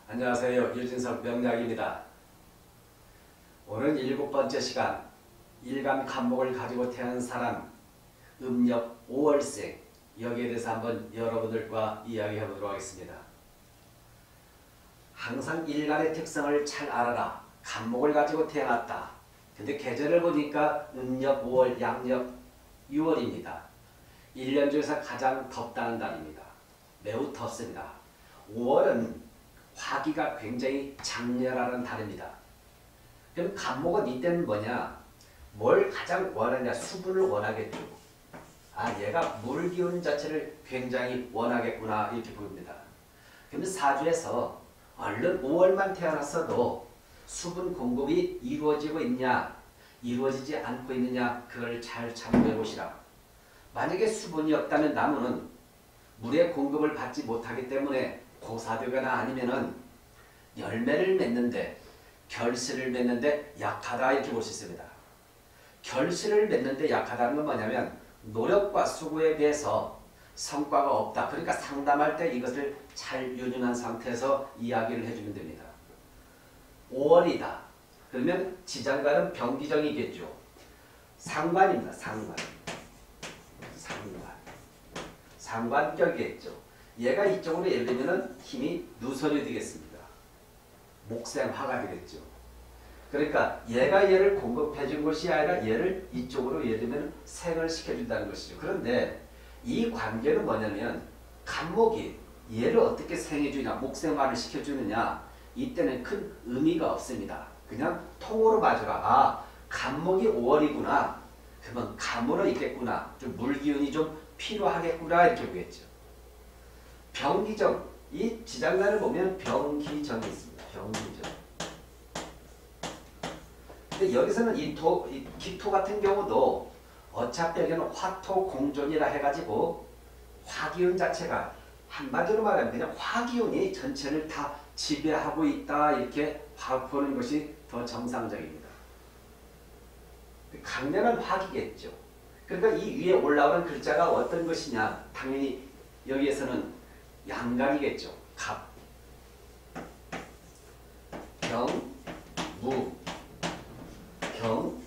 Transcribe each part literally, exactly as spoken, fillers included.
안녕하세요. 유진석 명약입니다. 오늘 일곱 번째 시간 일간 간목을 가지고 태어난 사람 음력 오월생 여기에 대해서 한번 여러분들과 이야기해 보도록 하겠습니다. 항상 일간의 특성을 잘 알아라. 간목을 가지고 태어났다. 근데 계절을 보니까 음력 오월, 양력 유월입니다. 일 년 중에서 가장 덥다는 달입니다. 매우 덥습니다. 오월은 화기가 굉장히 장렬하는 달입니다. 그럼 간목은 이때는 뭐냐? 뭘 가장 원하냐? 수분을 원하겠죠. 아, 얘가 물 기운 자체를 굉장히 원하겠구나 이렇게 보입니다. 그럼 사주에서 얼른 오월만 태어났어도 수분 공급이 이루어지고 있냐, 이루어지지 않고 있느냐 그걸 잘 참고해 보시라. 만약에 수분이 없다면 나무는 물의 공급을 받지 못하기 때문에 고사되거나 아니면은 열매를 맺는데 결실을 맺는데 약하다 이렇게 볼 수 있습니다. 결실을 맺는데 약하다는 건 뭐냐면 노력과 수고에 비해서 성과가 없다. 그러니까 상담할 때 이것을 잘 유념한 상태에서 이야기를 해주면 됩니다. 오월이다. 그러면 지장간은 병기정이겠죠. 상관입니다. 상관. 상관. 상관격이겠죠. 얘가 이쪽으로 예를 들면 힘이 누설이 되겠습니다. 목생화가 되겠죠. 그러니까 얘가 얘를 공급해 준 것이 아니라 얘를 이쪽으로 예를 들면 생을 시켜준다는 것이죠. 그런데 이 관계는 뭐냐면 간목이 얘를 어떻게 생해주냐, 목생화를 시켜주느냐 이때는 큰 의미가 없습니다. 그냥 통으로 봐주라. 아, 간목이 오월이구나. 그러면 감으로 있겠구나. 좀 물기운이 좀 필요하겠구나 이렇게 보겠죠. 병기정, 이 지장간을 보면 병기정이 있습니다. 병기정. 근데 여기서는 이 토, 이 기토 같은 경우도 어차피 여기는 화토 공존이라 해가지고 화기운 자체가 한마디로 말하면 그냥 화기운이 전체를 다 지배하고 있다 이렇게 보는 것이 더 정상적입니다. 강렬한 화기겠죠. 그러니까 이 위에 올라오는 글자가 어떤 것이냐, 당연히 여기에서는 양간이겠죠. 갑, 병, 무, 경,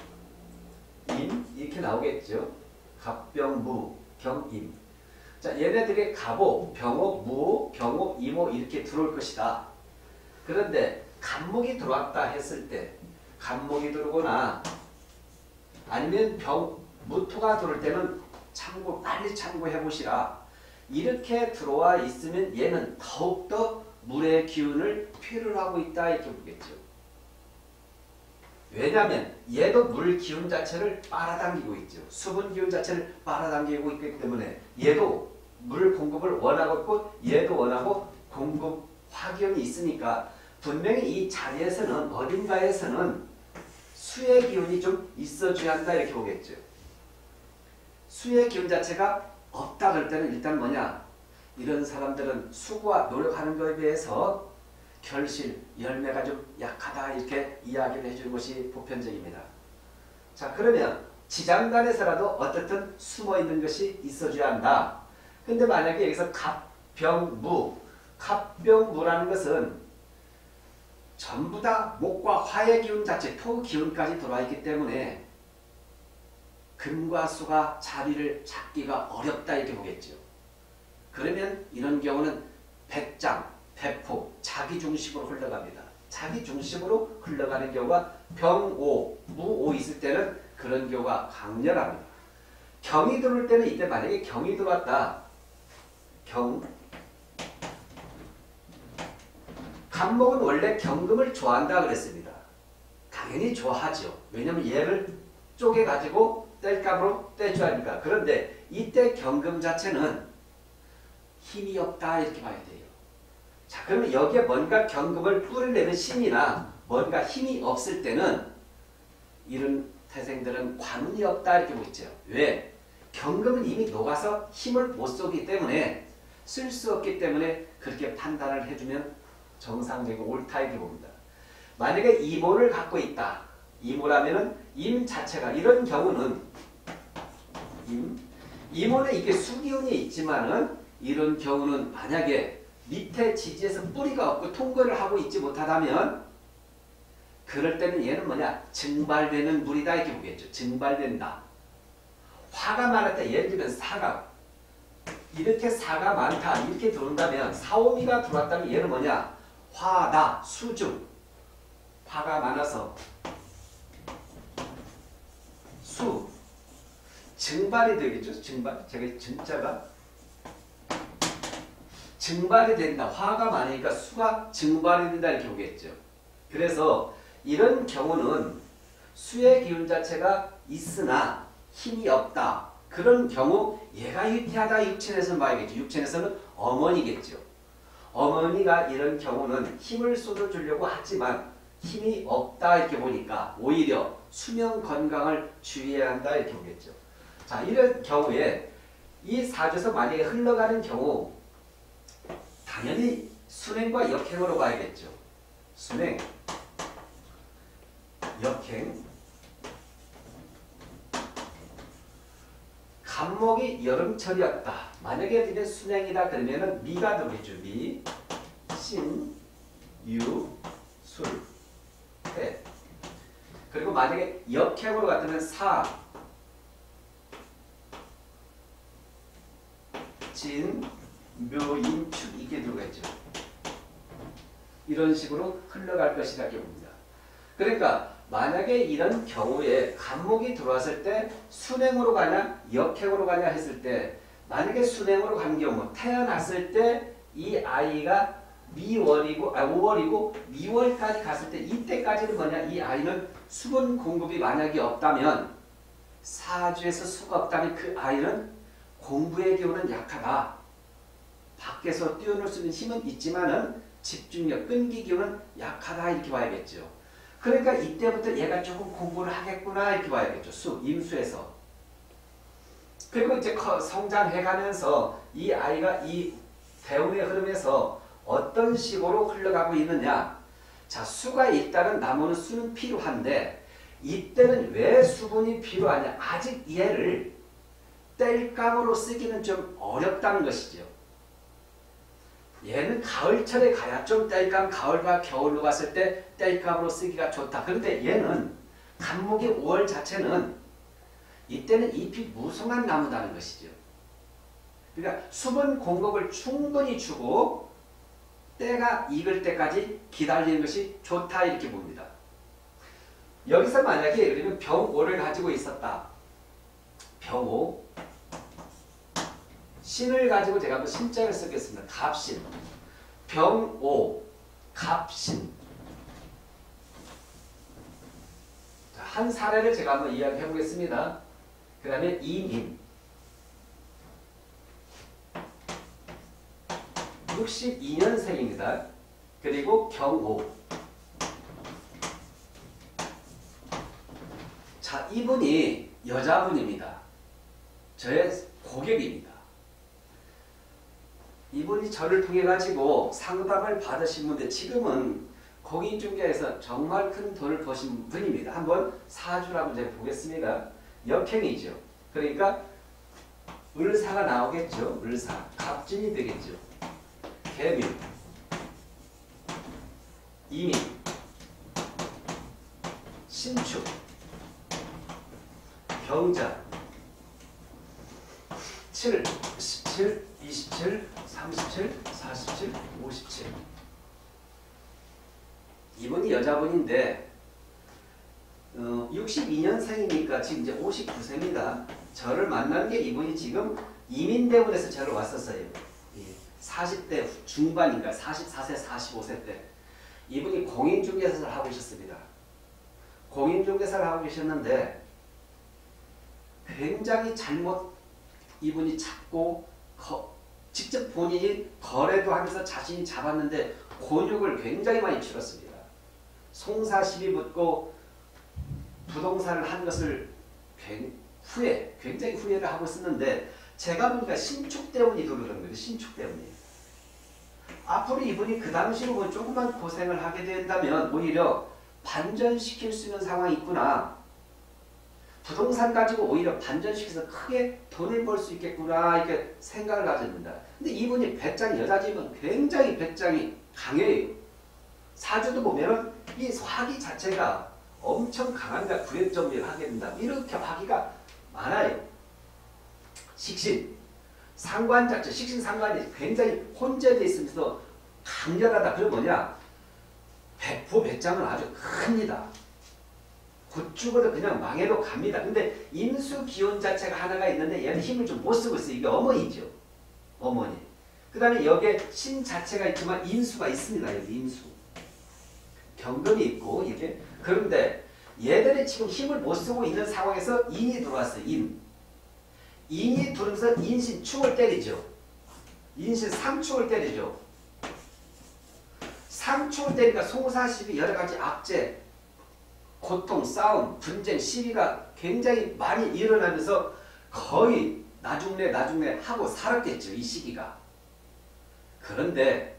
임 이렇게 나오겠죠. 갑병, 무, 경, 임. 자, 얘네들이 갑오, 병오, 무오, 경오, 임오 이렇게 들어올 것이다. 그런데 간목이 들어왔다 했을 때 간목이 들어오거나 아니면 병, 무토가 들어올 때는 참고 빨리 참고해 보시라. 이렇게 들어와 있으면 얘는 더욱더 물의 기운을 필요로 하고 있다 이렇게 보겠죠. 왜냐하면 얘도 물 기운 자체를 빨아당기고 있죠. 수분 기운 자체를 빨아당기고 있기 때문에 얘도 물 공급을 원하고 있고 얘도 원하고 공급 화기운이 있으니까 분명히 이 자리에서는 어딘가에서는 수의 기운이 좀 있어줘야 한다 이렇게 보겠죠. 수의 기운 자체가 없다 그럴 때는 일단 뭐냐, 이런 사람들은 수고와 노력하는 것에 비해서 결실, 열매가 좀 약하다 이렇게 이야기를 해주는 것이 보편적입니다. 자, 그러면 지장간에서라도 어떻든 숨어있는 것이 있어줘야 한다. 근데 만약에 여기서 갑병무, 갑병무라는 것은 전부 다 목과 화의 기운 자체, 토 기운까지 들어와 있기 때문에 금과 수가 자리를 잡기가 어렵다 이렇게 보겠죠. 그러면 이런 경우는 백장, 백폭, 자기 중심으로 흘러갑니다. 자기 중심으로 흘러가는 경우가 병오, 무오 있을 때는 그런 경우가 강렬합니다. 경이 들어올 때는 이때 만약에 경이 들어왔다. 경, 간목은 원래 경금을 좋아한다 그랬습니다. 당연히 좋아하죠. 왜냐하면 얘를 쪼개가지고 뗄감으로 떼줘야 하니까. 그런데 이때 경금 자체는 힘이 없다 이렇게 봐야 돼요. 자, 그러면 여기에 뭔가 경금을 뿌리내는 신이나 뭔가 힘이 없을 때는 이런 태생들은 관운이 없다 이렇게 보겠죠. 왜? 경금은 이미 녹아서 힘을 못 쏘기 때문에 쓸 수 없기 때문에 그렇게 판단을 해주면 정상적이고 옳다 이렇게 봅니다. 만약에 이모를 갖고 있다. 이모라면은 임 자체가 이런 경우는 임 이모는 이게 수기운이 있지만은 이런 경우는 만약에 밑에 지지에서 뿌리가 없고 통과를 하고 있지 못하다면 그럴 때는 얘는 뭐냐? 증발되는 물이다 이렇게 보겠죠. 증발된다. 화가 많을 때 예를 들면 사가 이렇게 사가 많다 이렇게 들어온다면 사오미가 들어왔다면 얘는 뭐냐? 화다. 수중. 화가 많아서 수. 증발이 되겠죠. 증발. 제가 증자가 증발이 된다. 화가 많으니까 수가 증발이 된다 이렇게 보겠죠. 그래서 이런 경우는 수의 기운 자체가 있으나 힘이 없다. 그런 경우 얘가 유태하다 육천에서는 봐야겠죠. 육천에서는 어머니겠죠. 어머니가 이런 경우는 힘을 쏟아주려고 하지만 힘이 없다 이렇게 보니까 오히려 수명 건강을 주의해야 한다 이렇게 보겠죠. 자, 이런 경우에 이 사주에서 만약에 흘러가는 경우 당연히 순행과 역행으로 봐야겠죠. 순행, 역행. 간목이 여름철이었다. 만약에 이제 순행이다 그러면은 미가 들어있죠. 미, 신, 유, 술, 해. 그리고 만약에 역행으로 갔다면 사, 진, 묘, 인, 축 이게 들어가있죠. 이런 식으로 흘러갈 것이다 이렇게 봅니다. 그러니까 만약에 이런 경우에 간목이 들어왔을 때 순행으로 가냐 역행으로 가냐 했을 때 만약에 순행으로 간 경우 태어났을 때 이 아이가 미월이고 아 오월이고 미월까지 갔을 때 이때까지는 뭐냐 이 아이는 수분 공급이 만약에 없다면 사주에서 수가 없다면 그 아이는 공부의 기운은 약하다. 밖에서 뛰어놀 수 있는 힘은 있지만은 집중력, 끈기 기운은 약하다 이렇게 봐야겠죠. 그러니까 이때부터 얘가 조금 공부를 하겠구나 이렇게 봐야겠죠. 수, 임수에서. 그리고 이제 성장해가면서 이 아이가 이 대운의 흐름에서 어떤 식으로 흘러가고 있느냐. 자, 수가 있다는 나무는 수는 필요한데 이때는 왜 수분이 필요하냐. 아직 얘를 땔감으로 쓰기는 좀 어렵다는 것이죠. 얘는 가을철에 가야 좀 땔감, 가을과 겨울로 갔을 때 땔감으로 쓰기가 좋다. 그런데 얘는 간목의 오월 자체는 이때는 잎이 무성한 나무다는 것이죠. 그러니까 수분 공급을 충분히 주고 때가 익을 때까지 기다리는 것이 좋다 이렇게 봅니다. 여기서 만약에 우리는 병오를 가지고 있었다. 병오. 신을 가지고 제가 한번 신자를 쓰겠습니다. 갑신. 병오. 갑신. 자, 한 사례를 제가 한번 이야기해 보겠습니다. 그 다음에 이민. 육십이 년생입니다. 그리고 경호. 자, 이분이 여자분입니다. 저의 고객입니다. 이분이 저를 통해 가지고 상담을 받으신 분인데 지금은 공인중개에서 정말 큰 돈을 버신 분입니다. 한번 사주라고 제가 보겠습니다. 역행이죠. 그러니까 을사가 나오겠죠. 을사. 갑진이 되겠죠. 개미, 이민, 신축, 병자, 칠, 십칠, 이십칠, 삼십칠, 사십칠, 오십칠. 이분이 여자분인데 어, 육십이 년생이니까 지금 이제 오십구 세입니다. 저를 만난 게 이분이 지금 이민대원에서 저를 왔었어요. 사십 대 중반인가 사십사 세, 사십오 세 때 이분이 공인중개사를 하고 계셨습니다. 공인중개사를 하고 계셨는데 굉장히 잘못 이분이 잡고 거, 직접 본인이 거래도 하면서 자신이 잡았는데 곤욕을 굉장히 많이 치렀습니다. 송사 시비 붙고 부동산을 한 것을 후회, 굉장히 후회를 하고 있었는데 제가 보니까 신축 때문이 그러는 거예요. 신축 때문이. 앞으로 이분이 그 당시로 뭐 조금만 고생을 하게 된다면 오히려 반전시킬 수 있는 상황이 있구나. 부동산 가지고 오히려 반전시켜서 크게 돈을 벌 수 있겠구나 이렇게 생각을 가졌습니다. 근데 이분이 배짱이 여자지만 굉장히 배짱이 강해요. 사주도 보면은 이 화기 자체가 엄청 강합니다. 구획정리를 하게 된다. 이렇게 화기가 많아요. 식신 상관 자체 식신 상관이 굉장히 혼재되어 있으면서 강렬하다. 그건 뭐냐? 배포 배짱은 아주 큽니다. 곧 죽어도 그냥 망해도 갑니다. 근데 인수 기운 자체가 하나가 있는데 얘는 힘을 좀 못 쓰고 있어요. 이게 어머니죠. 어머니. 그 다음에 여기에 신 자체가 있지만 인수가 있습니다. 여기 인수. 경금이 있고 이게. 그런데 얘들이 지금 힘을 못 쓰고 있는 상황에서 인이 들어왔어요. 인. 인이 들어오면서 인신 축을 때리죠. 인신 상축을 때리죠. 상축을 때리니까 송사시비 여러가지 악재 고통, 싸움, 분쟁, 시비가 굉장히 많이 일어나면서 거의 나중내 나중내 하고 살았겠죠. 이 시기가. 그런데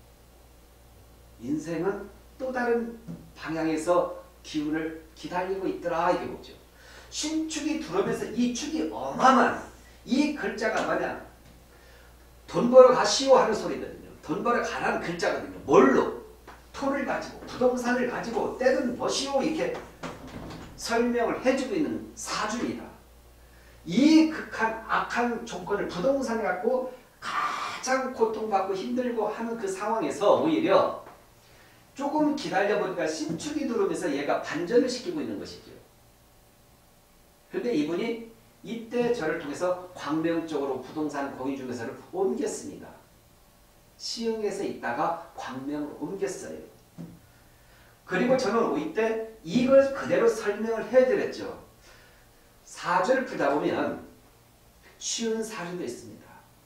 인생은 또 다른 방향에서 기운을 기다리고 있더라 이게 뭐죠. 신축이 들어오면서 이 축이 어마어마한 이 글자가 뭐냐. 돈 벌어 가시오 하는 소리거든요. 돈 벌어 가라는 글자거든요. 뭘로? 토를 가지고 부동산을 가지고 때는 뭐시오 이렇게 설명을 해주고 있는 사주입니다. 이 극한 악한 조건을 부동산을 갖고 가장 고통받고 힘들고 하는 그 상황에서 오히려 조금 기다려보니까 신축이 들어오면서 얘가 반전을 시키고 있는 것이죠. 그런데 이분이 이때 저를 통해서 광명 쪽으로 부동산 공인중개사를 옮겼습니다. 시흥에서 있다가 광명으로 옮겼어요. 그리고 저는 이때 이걸 그대로 설명을 해드렸죠. 사주를 풀다 보면 쉬운 사주도 있습니다.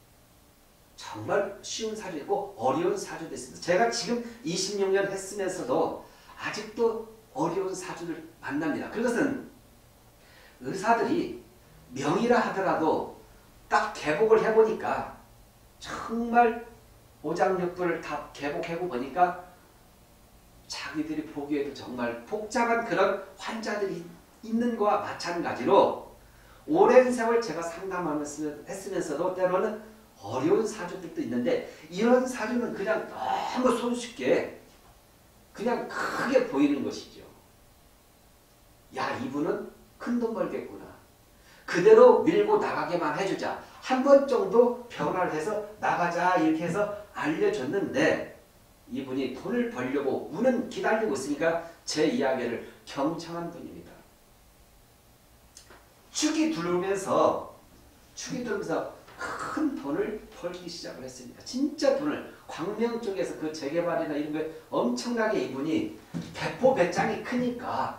정말 쉬운 사주도 있고 어려운 사주도 있습니다. 제가 지금 이십육 년 했으면서도 아직도 어려운 사주를 만납니다. 그것은 의사들이 명의라 하더라도 딱 개복을 해보니까 정말 오장육부를 다 개복해고 보니까 자기들이 보기에도 정말 복잡한 그런 환자들이 있는 거와 마찬가지로 오랜 세월 제가 상담하면서 했으면서도 때로는 어려운 사주들도 있는데 이런 사주는 그냥 너무 손쉽게 그냥 크게 보이는 것이죠. 야 이분은 큰 돈 벌겠구나. 그대로 밀고 나가게만 해주자. 한 번 정도 변화를 해서 나가자 이렇게 해서 알려줬는데 이분이 돈을 벌려고 운은 기다리고 있으니까 제 이야기를 경청한 분입니다. 축이 들어오면서 축이 들어오면서 큰 돈을 벌기 시작을 했습니다. 진짜 돈을 광명 쪽에서 그 재개발이나 이런 거 엄청나게 이분이 배포 배짱이 크니까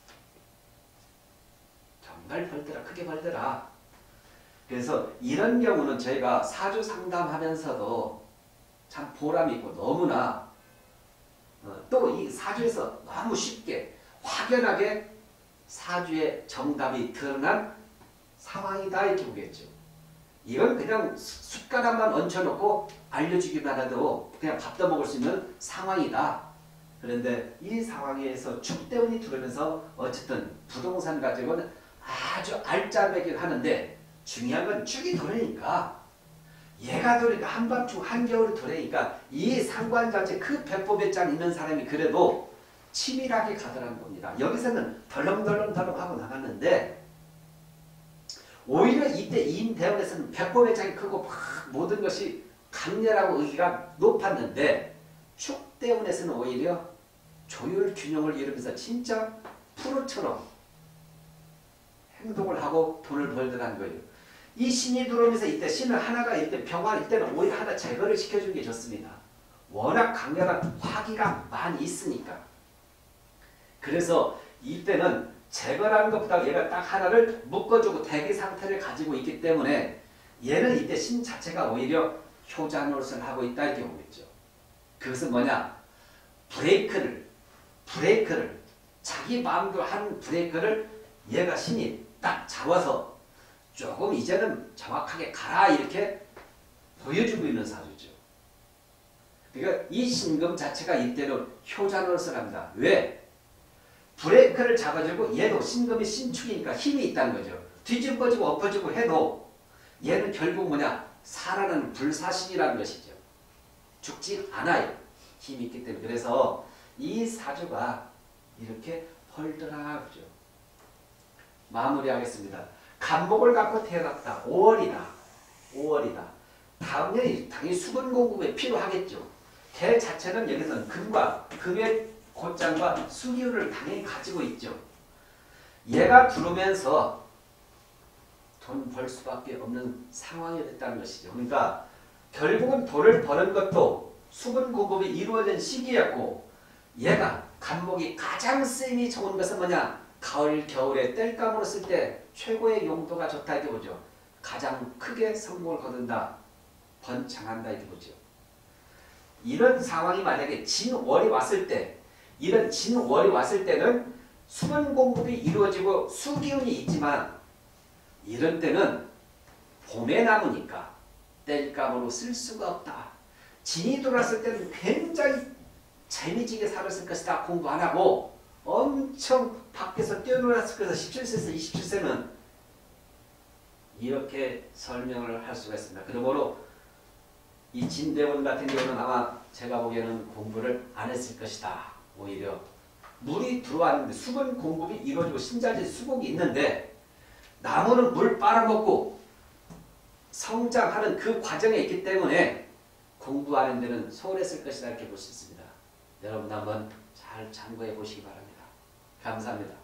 정말 벌더라. 크게 벌더라. 그래서 이런 경우는 저희가 사주 상담하면서도 참 보람있고 너무나 어, 또 이 사주에서 너무 쉽게 확연하게 사주의 정답이 드러난 상황이다 이렇게 보겠죠. 이건 그냥 숟가락만 얹혀놓고 알려주기만 해도 그냥 밥도 먹을 수 있는 상황이다. 그런데 이 상황에서 축대운이 들어오면서 어쨌든 부동산 가지고는 아주 알짜배기를 하는데 중요한 건 축이 들어오니까 얘가 들어오니까 한밤중 한겨울이 들어오니까 이 상관 자체 그 배포배짱 있는 사람이 그래도 치밀하게 가더라는 겁니다. 여기서는 덜렁덜렁덜렁 하고 나갔는데 오히려 이때 임대원에서는 배포배짱이 크고 막 모든 것이 강렬하고 의기가 높았는데 축대운에서는 오히려 조율 균형을 이루면서 진짜 프로처럼 행동을 하고 돈을 벌더라는 거예요. 이 신이 들어오면서 이때 신을 하나가 이때 병화 이때는 오히려 하나 제거를 시켜주는 게 좋습니다. 워낙 강렬한 화기가 많이 있으니까. 그래서 이때는 제거라는 것보다 얘가 딱 하나를 묶어주고 대기 상태를 가지고 있기 때문에 얘는 이때 신 자체가 오히려 효자 노릇을 하고 있다 이렇게 보겠죠. 그것은 뭐냐? 브레이크를 브레이크를 자기 마음대로 한 브레이크를 얘가 신이 딱 잡아서 조금 이제는 정확하게 가라 이렇게 보여주고 있는 사주죠. 그러니까 이 신금 자체가 이때는 효자 노릇을 합니다. 왜? 브레이크를 잡아주고 얘도 신금이 신축이니까 힘이 있다는 거죠. 뒤집어지고 엎어지고 해도 얘는 결국 뭐냐? 살아는 불사신이라는 것이죠. 죽지 않아요. 힘이 있기 때문에. 그래서 이 사주가 이렇게 헐더라죠. 마무리하겠습니다. 간목을 갖고 태어났다. 오월이다. 오월이다. 다음 년이 당연히 수분 공급에 필요하겠죠. 개 자체는 여기서는 금과 금의 곧장과 수기운을 당연히 가지고 있죠. 얘가 들어오면서 돈 벌 수밖에 없는 상황이 됐다는 것이죠. 그러니까 결국은 돈을 버는 것도 수분 공급이 이루어진 시기였고 얘가 간목이 가장 쓰임이 좋은 것은 뭐냐? 가을, 겨울에 땔감으로 쓸 때 최고의 용도가 좋다 이렇게 보죠. 가장 크게 성공을 거둔다. 번창한다 이렇게 보죠. 이런 상황이 만약에 진월이 왔을 때 이런 진월이 왔을 때는 수분 공급이 이루어지고 수기운이 있지만 이런 때는 봄에 남으니까 땔감으로 쓸 수가 없다. 진이 들어왔을 때는 굉장히 재미지게 살았을 것이다. 공부 안 하고 엄청 밖에서 뛰어놀았을 것이다. 십칠 세에서 이십칠 세는 이렇게 설명을 할 수가 있습니다. 그러므로 이 진대원 같은 경우는 아마 제가 보기에는 공부를 안 했을 것이다. 오히려 물이 들어왔는데 수분 공급이 이루어지고 신자재 수복이 있는데 나무는 물 빨아먹고 성장하는 그 과정에 있기 때문에 공부하는 데는 소홀했을 것이다 이렇게 볼 수 있습니다. 여러분 한번 잘 참고해 보시기 바랍니다. 감사합니다.